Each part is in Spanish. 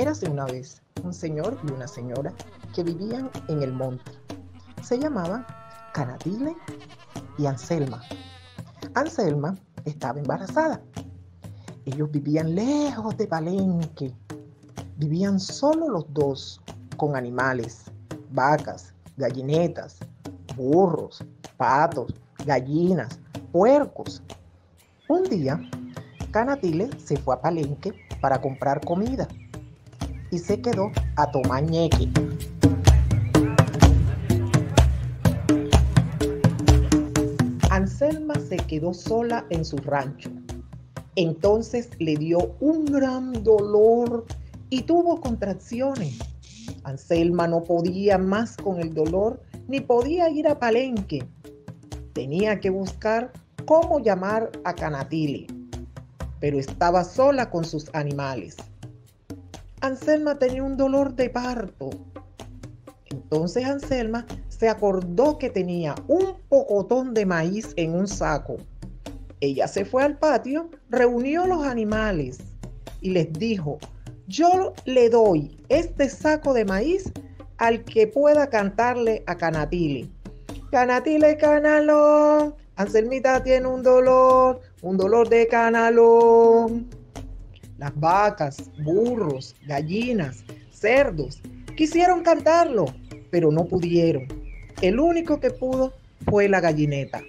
Érase una vez un señor y una señora que vivían en el monte. Se llamaban Canatile y Anselma. Anselma estaba embarazada. Ellos vivían lejos de Palenque. Vivían solo los dos, con animales, vacas, gallinetas, burros, patos, gallinas, puercos. Un día, Canatile se fue a Palenque para comprar comida y se quedó a tomar ñeque. Anselma se quedó sola en su rancho. Entonces le dio un gran dolor y tuvo contracciones. Anselma no podía más con el dolor ni podía ir a Palenque. Tenía que buscar cómo llamar a Canatile, pero estaba sola con sus animales. Anselma tenía un dolor de parto. Entonces Anselma se acordó que tenía un pocotón de maíz en un saco. Ella se fue al patio, reunió los animales y les dijo: yo le doy este saco de maíz al que pueda cantarle a Canatile. Canatile, canalón, Anselmita tiene un dolor de canalón. Las vacas, burros, gallinas, cerdos quisieron cantarlo, pero no pudieron. El único que pudo fue la gallineta.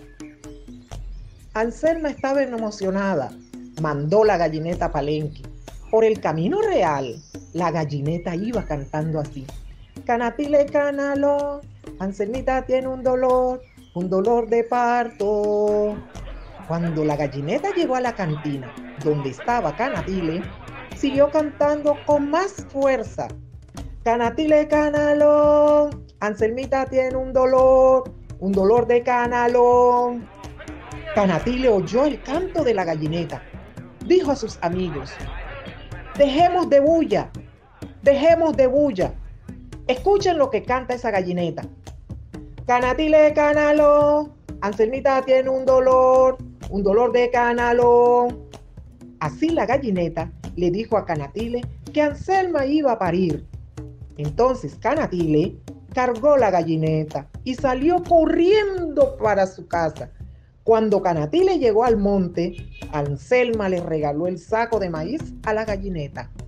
Anselma estaba emocionada. Mandó la gallineta a Palenque. Por el camino real, la gallineta iba cantando así: Canatile, canalón, Anselmita tiene un dolor de parto. Cuando la gallineta llegó a la cantina donde estaba Canatile, siguió cantando con más fuerza: Canatile, canalón, Anselmita tiene un dolor de canalón. Canatile oyó el canto de la gallineta. Dijo a sus amigos: dejemos de bulla. Escuchen lo que canta esa gallineta. Canatile, canalón, Anselmita tiene un dolor de canalón. Así la gallineta le dijo a Canatile que Anselma iba a parir. Entonces Canatile cargó la gallineta y salió corriendo para su casa. Cuando Canatile llegó al monte, Anselma le regaló el saco de maíz a la gallineta.